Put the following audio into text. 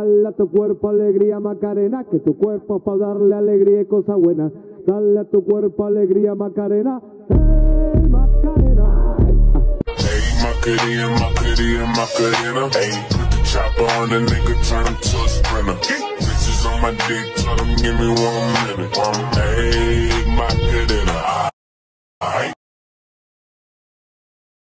Dale a tu cuerpo alegría Macarena, que tu cuerpo es para darle alegría y cosas buenas. Dale a tu cuerpo alegría Macarena, hey Macarena. Hey Macarena, Macarena, Macarena. Hey, put the chopper on the nigga, turn him to a sprinter. Bitches on my dick, tell them give me 1 minute. Hey Macarena.